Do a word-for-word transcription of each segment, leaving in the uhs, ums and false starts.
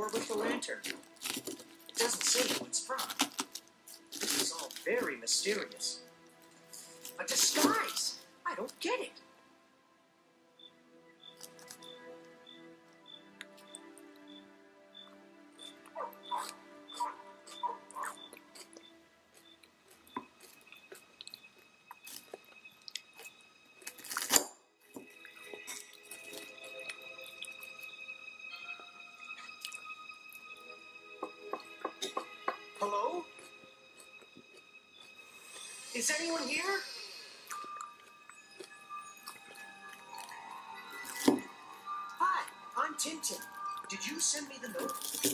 door with the lantern. It doesn't say who it's from. This is all very mysterious. A disguise! I don't get it. Hello? Is anyone here? Hi, I'm Tintin. Did you send me the note?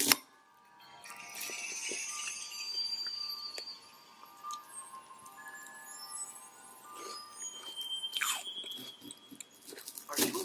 Are you?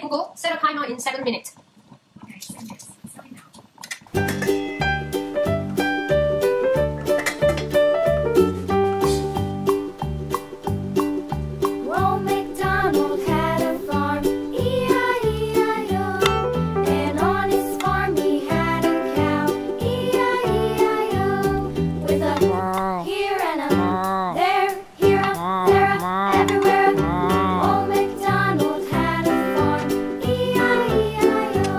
Google, set a timer in seven minutes. Okay, send this. Sign out. Old MacDonald had a farm, E I E I O. And on his farm he had a cow, E I E I O. With a here and a there, here a, there a, everywhere. Old MacDonald had a farm, E I E I O.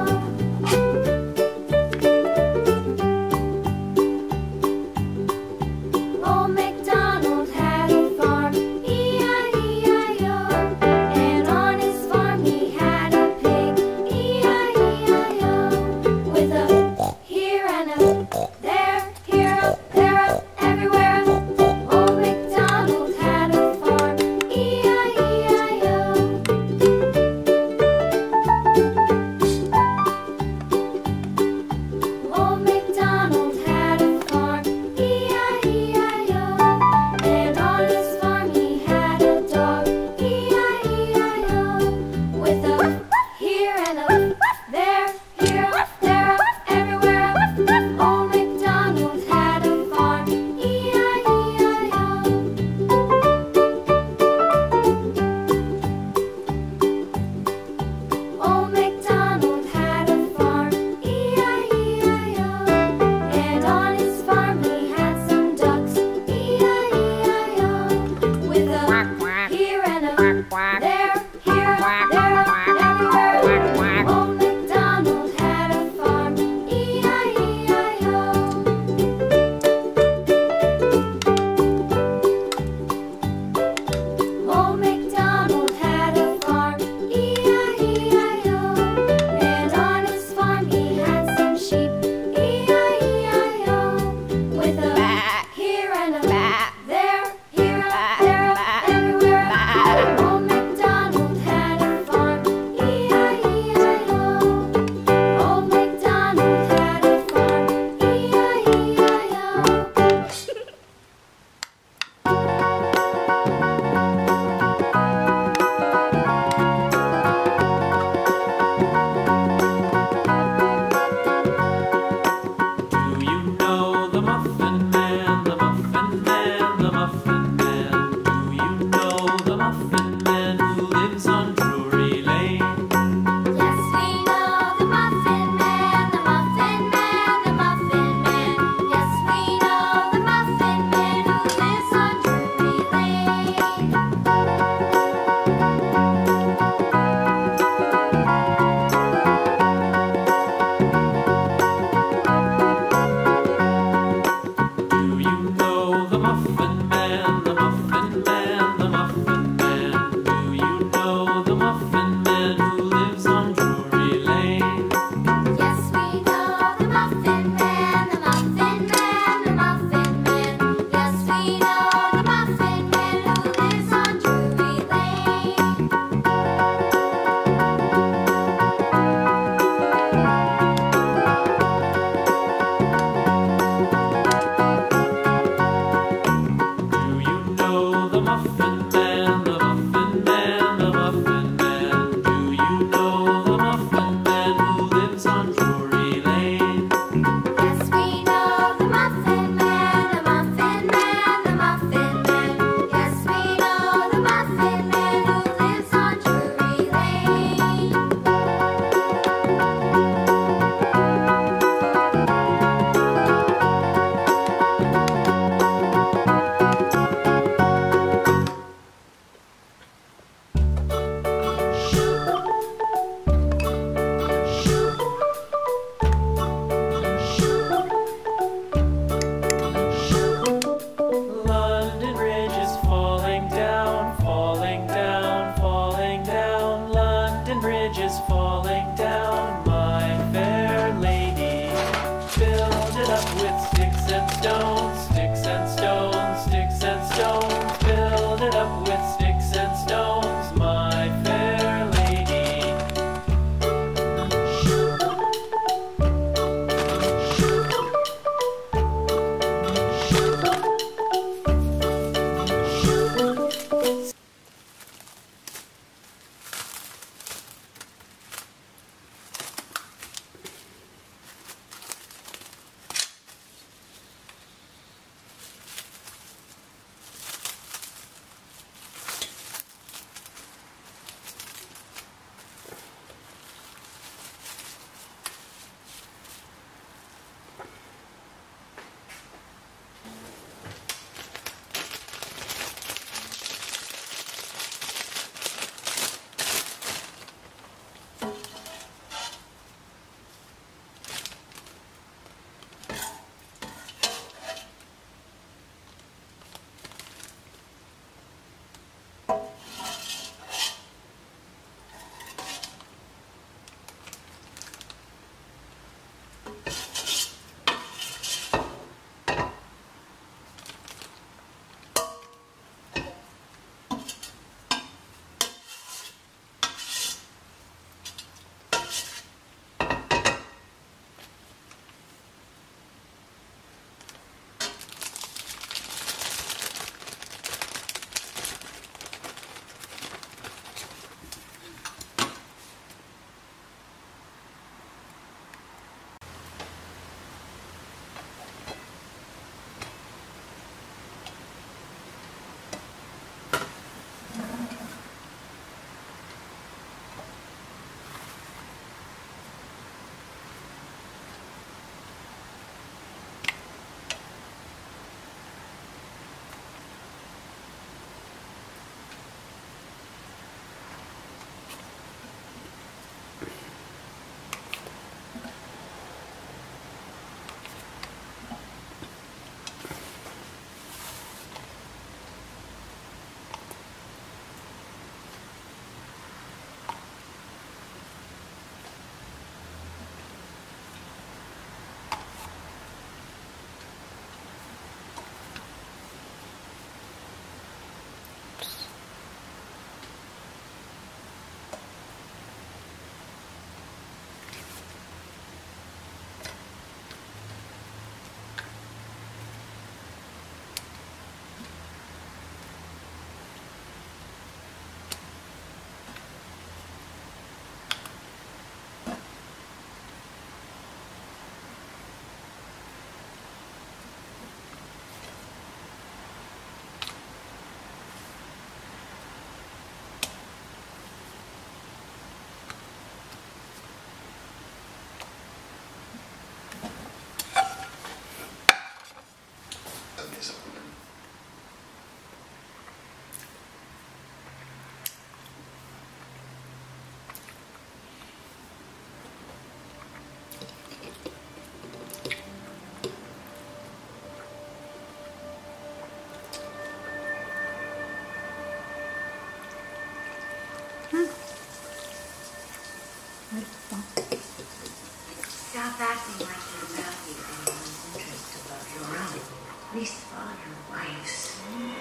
nothing like to value anyone's interest above your own. At least follow your wife's.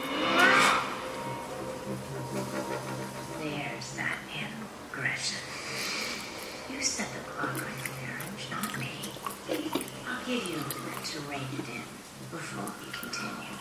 There's that animal aggression. You set the clock right there, not me. I'll give you a minute to rein it in before we continue.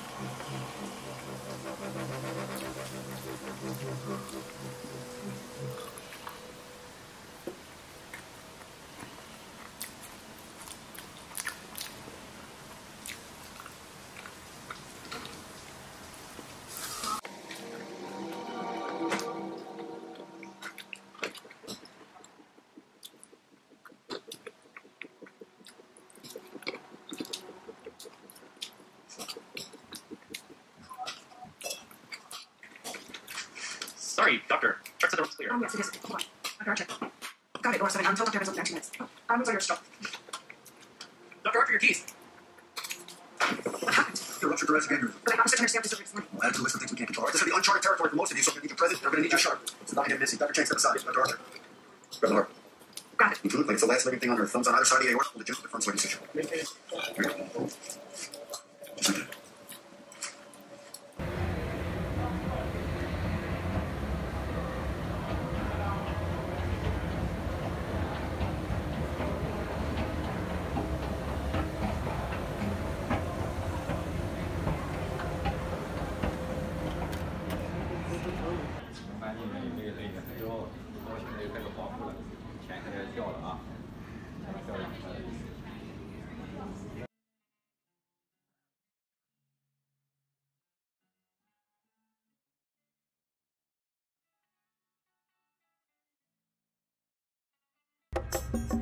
Sorry, doctor. Check said the room's clear. Um, yes, it is. Hold on. Doctor Archer. Got it, Laura seven. I'm told Doctor Evans will be back in two minutes. I'm sorry, your stroke. Doctor Archer, your keys. What happened? You're ruptured thoracic aneurysm. But I understand your this morning. We'll add to the list of things we can't control. All right, this is going to be uncharted territory for most of you, so they're going to need you present. They're going to need you sharp. So not get missing. Doctor Chang, step aside. Doctor Arthur. Grab the heart. Got it. You look like it's the last living thing on earth. Thumbs on either side of the aorta. Hold it just with the front sweaty suture. Here you go. Just like that. Thank you.